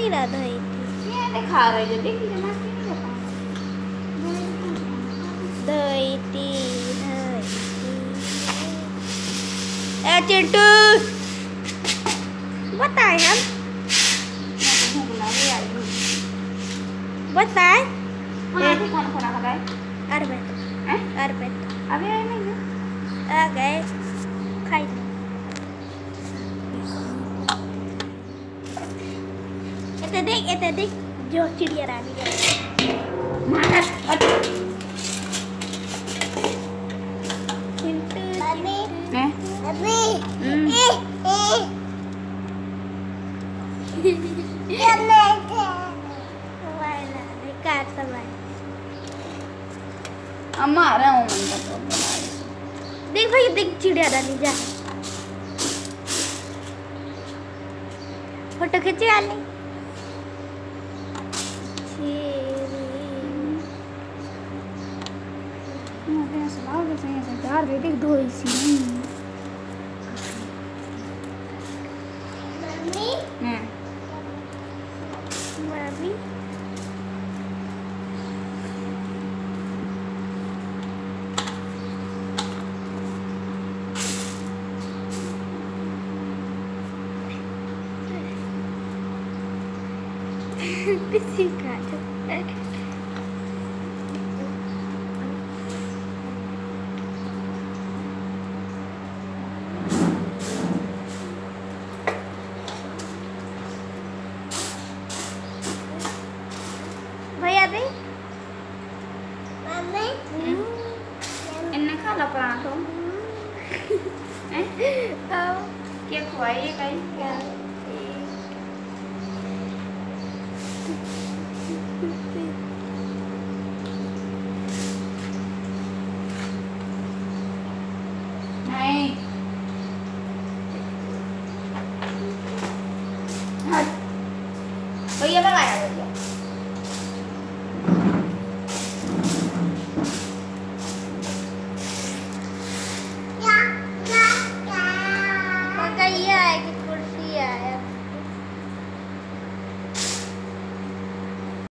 ना धोई ये दिखा रही है, देखिए जमा के नहीं होता धोई थी ए चिंटू बताए हम बताए खाना खा रहा है अरबे अभी आए नहीं ना आ गए खाई एते देख जो चिड़िया रानी है चिंटू अम्मा आ रहा हूँ देख भाई देख चिड़िया रानी जा फोटो खींचे वाली देख दो इसी मम्मी किसी का भैया दे मम्मी इन्हें खा ला पराठो क्या खुआइए कहीं नहीं भैया लगाया भैया